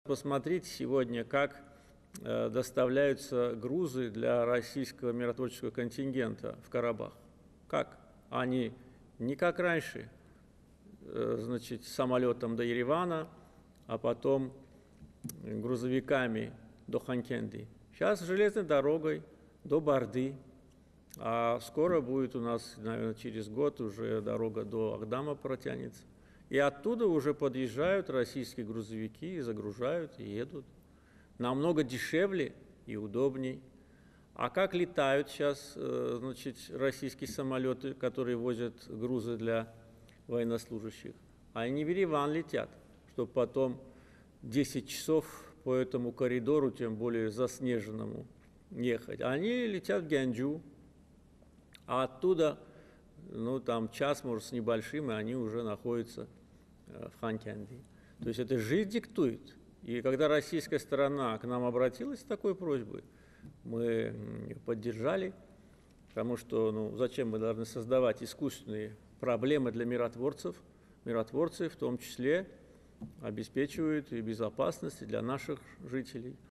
Посмотрите сегодня, как доставляются грузы для российского миротворческого контингента в Карабах. Как? Они не как раньше, значит, самолетом до Еревана, а потом грузовиками до Ханкенди. Сейчас железной дорогой до Барды, а скоро будет у нас, наверное, через год уже дорога до Агдама протянется. И оттуда уже подъезжают российские грузовики и загружают, и едут. Намного дешевле и удобней. А как летают сейчас, значит, российские самолеты, которые возят грузы для военнослужащих? Они в Ереван летят, чтобы потом 10 часов по этому коридору, тем более заснеженному, ехать. Они летят в Гянджу, а оттуда, ну, там час, может, с небольшим, и они уже находятся в Ханкенди. То есть это жизнь диктует. И когда российская сторона к нам обратилась с такой просьбой, мы ее поддержали, потому что, ну, зачем мы должны создавать искусственные проблемы для миротворцев? Миротворцы в том числе обеспечивают и безопасность для наших жителей.